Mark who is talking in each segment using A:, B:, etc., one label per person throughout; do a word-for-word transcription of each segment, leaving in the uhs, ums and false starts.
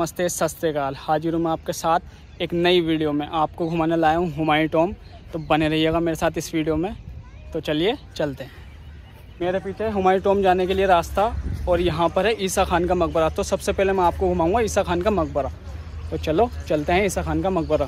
A: नमस्ते, सत श्री अकाल। हाजिर हूँ मैं आपके साथ एक नई वीडियो में। आपको घुमाने लाया हूँ हुमायूं टॉम, तो बने रहिएगा मेरे साथ इस वीडियो में। तो चलिए चलते हैं। मेरे पीछे हुमायूं टॉम जाने के लिए रास्ता, और यहाँ पर है ईसा खान का मकबरा। तो सबसे पहले मैं आपको घुमाऊँगा ईसा खान का मकबरा। तो चलो चलते हैं ईसा खान का मकबरा।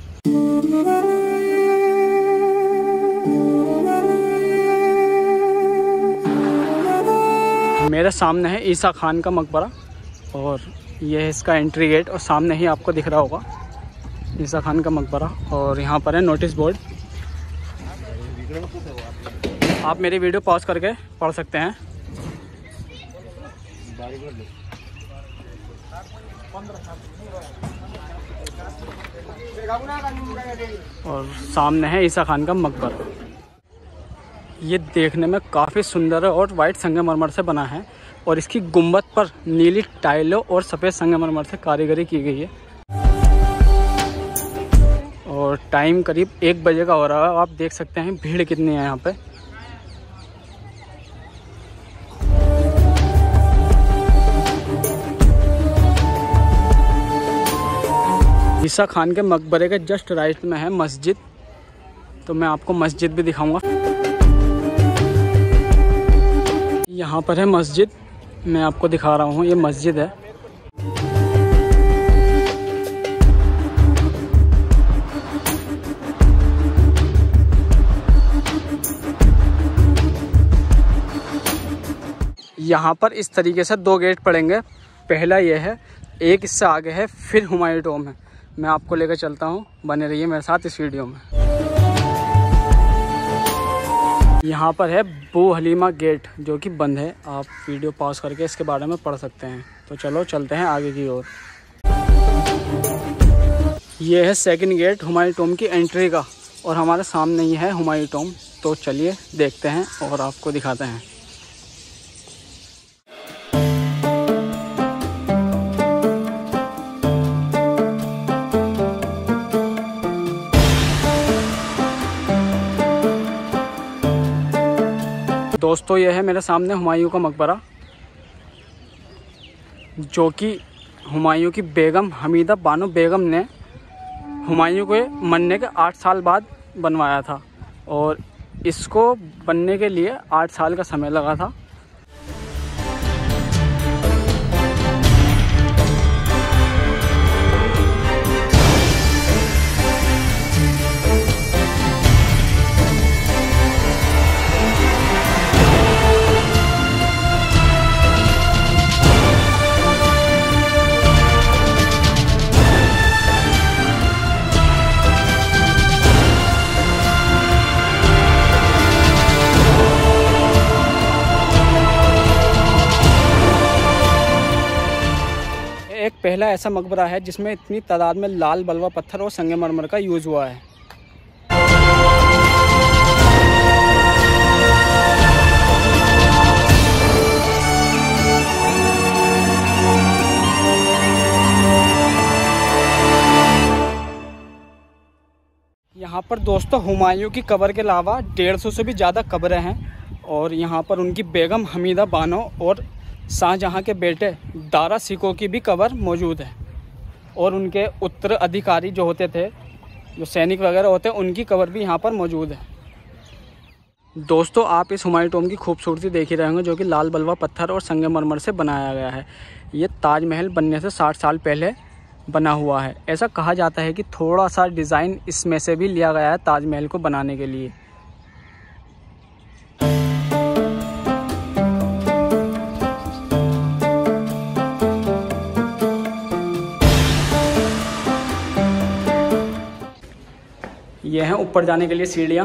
A: मेरे सामने है ईसा खान का मकबरा, और ये है इसका एंट्री गेट, और सामने ही आपको दिख रहा होगा ईसा खान का मकबरा। और यहाँ पर है नोटिस बोर्ड। आप मेरी वीडियो पॉज करके पढ़ सकते हैं। और सामने है ईसा खान का मकबरा। ये देखने में काफ़ी सुंदर है और वाइट संगमरमर से बना है, और इसकी गुंबद पर नीली टाइलों और सफ़ेद संगमरमर से कारीगरी की गई है। और टाइम करीब एक बजे का हो रहा है। आप देख सकते हैं भीड़ कितनी है यहाँ पे। ईसा खान के मकबरे के जस्ट राइट में है मस्जिद, तो मैं आपको मस्जिद भी दिखाऊंगा। यहाँ पर है मस्जिद, मैं आपको दिखा रहा हूँ, ये मस्जिद है। यहाँ पर इस तरीके से दो गेट पड़ेंगे। पहला ये है, एक इससे आगे है, फिर हुमायूं टॉम है। मैं आपको लेकर चलता हूँ, बने रहिए मेरे साथ इस वीडियो में। यहाँ पर है बू हलीमा गेट, जो कि बंद है। आप वीडियो पॉज करके इसके बारे में पढ़ सकते हैं। तो चलो चलते हैं आगे की ओर। ये है सेकंड गेट हुमायूं टॉम की एंट्री का, और हमारे सामने ही है हुमायूं टॉम। तो चलिए देखते हैं और आपको दिखाते हैं। दोस्तों, यह है मेरे सामने हुमायूं का मकबरा, जो कि हुमायूं की बेगम हमीदा बानो बेगम ने हुमायूं के मरने के आठ साल बाद बनवाया था, और इसको बनने के लिए आठ साल का समय लगा था। एक पहला ऐसा मकबरा है जिसमें इतनी तादाद में लाल बलवा पत्थर और संगमरमर का यूज़ हुआ है। यहाँ पर दोस्तों हुमायूं की कब्र के अलावा डेढ़ सौ से भी ज़्यादा कब्रें हैं, और यहाँ पर उनकी बेगम हमीदा बानो और शाहजहाँ के बेटे दारा सिको की भी कब्र मौजूद है, और उनके उत्तराधिकारी जो होते थे, जो सैनिक वगैरह होते हैं, उनकी कब्र भी यहाँ पर मौजूद है। दोस्तों, आप इस हुमायूं टॉम की खूबसूरती देख ही रहे होंगे, जो कि लाल बलवा पत्थर और संगमरमर से बनाया गया है। ये ताजमहल बनने से साठ साल पहले बना हुआ है। ऐसा कहा जाता है कि थोड़ा सा डिज़ाइन इसमें से भी लिया गया है ताजमहल को बनाने के लिए। ये हैं ऊपर जाने के लिए सीढ़ियाँ।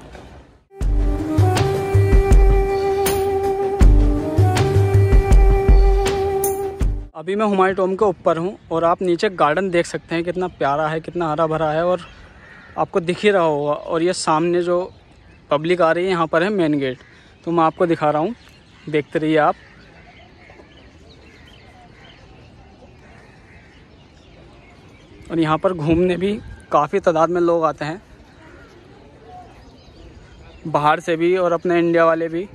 A: अभी मैं हुमायूं टॉम के ऊपर हूँ, और आप नीचे गार्डन देख सकते हैं, कितना प्यारा है, कितना हरा भरा है, और आपको दिख ही रहा होगा। और ये सामने जो पब्लिक आ रही है, यहाँ पर है मेन गेट। तो मैं आपको दिखा रहा हूँ, देखते रहिए आप। और यहाँ पर घूमने भी काफ़ी तादाद में लोग आते हैं, बाहर से भी और अपने इंडिया वाले भी।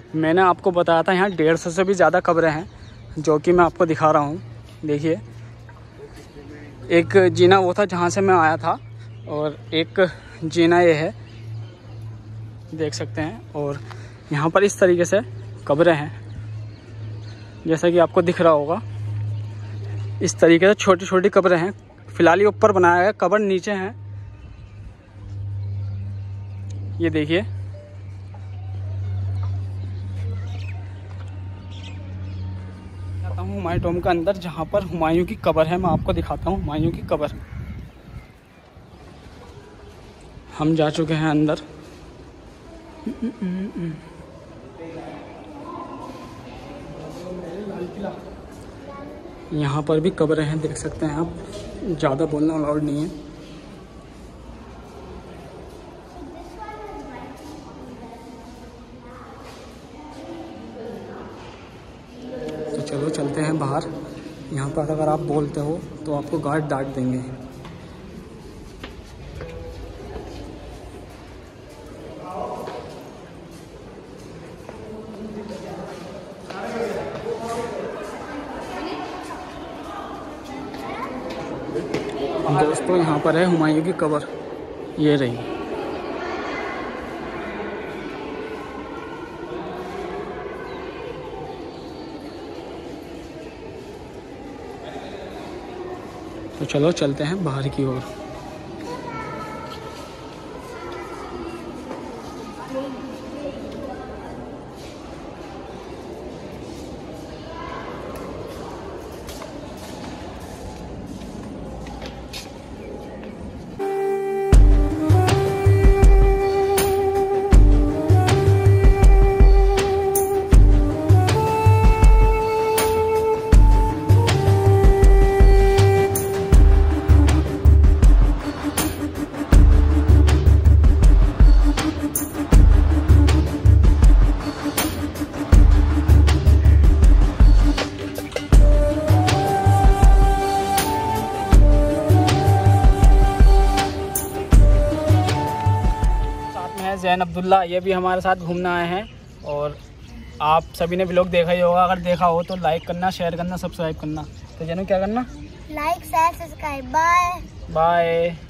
A: मैंने आपको बताया था यहाँ डेढ़ सौ से भी ज़्यादा कब्रें हैं, जो कि मैं आपको दिखा रहा हूँ। देखिए, एक जीना वो था जहाँ से मैं आया था, और एक जीना ये है, देख सकते हैं। और यहाँ पर इस तरीके से कब्रें हैं, जैसा कि आपको दिख रहा होगा। इस तरीके से छोटी छोटी कब्रें हैं। फिलहाल ये ऊपर बनाया है, कब्र नीचे हैं। ये देखिए, जाता हूँ हुमायूं टॉम के अंदर, जहाँ पर हुमायूं की कब्र है। मैं आपको दिखाता हूँ हुमायूं की कब्र। हम जा चुके हैं अंदर। यहाँ पर भी कब्रें हैं, देख सकते हैं आप। ज़्यादा बोलना अलाउड नहीं है। तो चलो चलते हैं बाहर। यहाँ पर अगर आप बोलते हो तो आपको गार्ड डांट देंगे। दोस्तों, यहाँ पर है हुमायूं की कब्र, ये रही। तो चलो चलते हैं बाहर की ओर। ज़ैन अब्दुल्ला, ये भी हमारे साथ घूमने आए हैं। और आप सभी ने व्लॉग देखा ही होगा। अगर देखा हो तो लाइक करना, शेयर करना, सब्सक्राइब करना। तो जानू क्या करना?
B: Like share subscribe. Bye
A: bye.